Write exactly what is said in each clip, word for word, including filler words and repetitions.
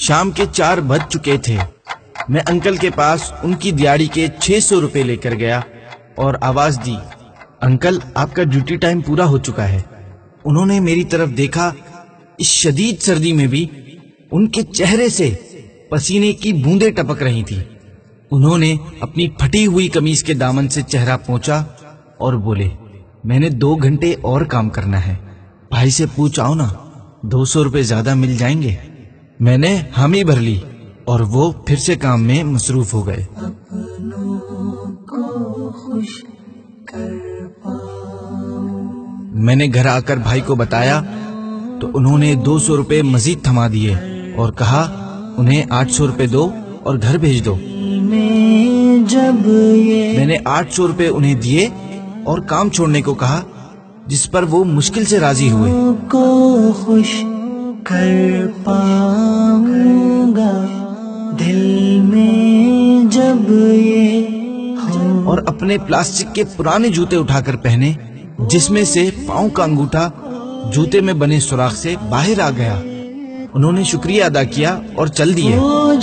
شام کے چار بج چکے تھے۔ میں انکل کے پاس ان کی دیہڑی کے چھ سو روپے لے کر گیا اور آواز دی، انکل آپ کا ڈیوٹی ٹائم پورا ہو چکا ہے۔ انہوں نے میری طرف دیکھا۔ اس شدید سردی میں بھی ان کے چہرے سے پسینے کی بوندیں ٹپک رہی تھی۔ انہوں نے اپنی پھٹی ہوئی قمیض کے دامن سے چہرہ پوंچھا اور بولے، میں نے دو گھنٹے اور کام کرنا ہے، بھائی سے پوچھ آؤ نا، دو سو روپے زیادہ مل جائیں گے۔ میں نے حامی بھر لی اور وہ پھر سے کام میں مصروف ہو گئے۔ میں نے گھر آ کر بھائی کو بتایا تو انہوں نے دو سو روپے مزید تھما دیے اور کہا انہیں آٹھ سو روپے دو اور گھر بھیج دو۔ میں نے آٹھ سو روپے انہیں دیے اور کام چھوڑنے کو کہا، جس پر وہ مشکل سے راضی ہوئے۔ کو خوش کر پاؤں گا دل میں جب یہ ہو۔ اور اپنے پلاسٹک کے پرانے جوتے اٹھا کر پہنے، جس میں سے پاؤں کا انگوٹھا جوتے میں بنے سوراخ سے باہر آ گیا۔ انہوں نے شکریہ ادا کیا اور چل دیے۔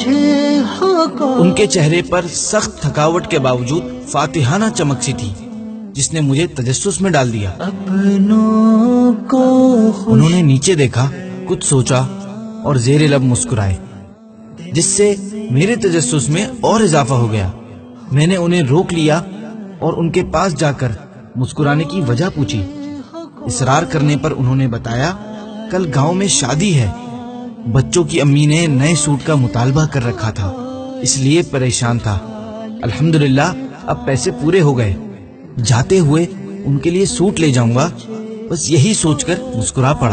ان کے چہرے پر سخت تھکاوٹ کے باوجود فاتحانہ چمک سی تھی، جس نے مجھے تجسس میں ڈال دیا۔ اپنوں کو انہوں نے نیچے دیکھا، کچھ سوچا اور زیر لب مسکرائے، جس سے میرے تجسس میں اور اضافہ ہو گیا۔ میں نے انہیں روک لیا اور ان کے پاس جا کر مسکرانے کی وجہ پوچھی۔ اصرار کرنے پر انہوں نے بتایا، کل گاؤں میں شادی ہے، بچوں کی امی نے نئے سوٹ کا مطالبہ کر رکھا تھا، اس لیے پریشان تھا۔ الحمدللہ اب پیسے پورے ہو گئے، جاتے ہوئے ان کے لیے سوٹ لے جاؤں گا، بس یہی سوچ کر مسکرا پڑا۔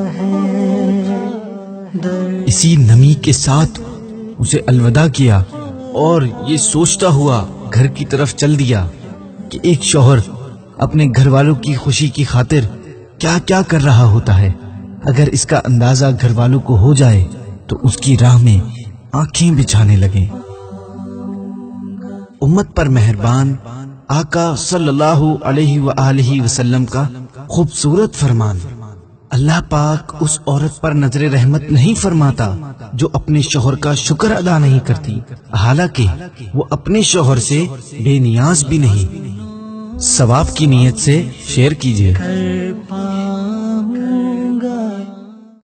اسی نمی کے ساتھ اسے الوداع کیا اور یہ سوچتا ہوا گھر کی طرف چل دیا کہ ایک شوہر اپنے گھر والوں کی خوشی کی خاطر کیا کیا کر رہا ہوتا ہے۔ اگر اس کا اندازہ گھر والوں کو ہو جائے تو اس کی راہ میں آنکھیں بچھانے لگیں۔ امت پر مہربان آقا صلی اللہ علیہ وآلہ وسلم کا خوبصورت فرمان، اللہ پاک اس عورت پر نظر رحمت نہیں فرماتا جو اپنے شوہر کا شکر ادا نہیں کرتی، حالانکہ وہ اپنے شوہر سے بے نیاز بھی نہیں۔ ثواب کی نیت سے شیئر کیجیے۔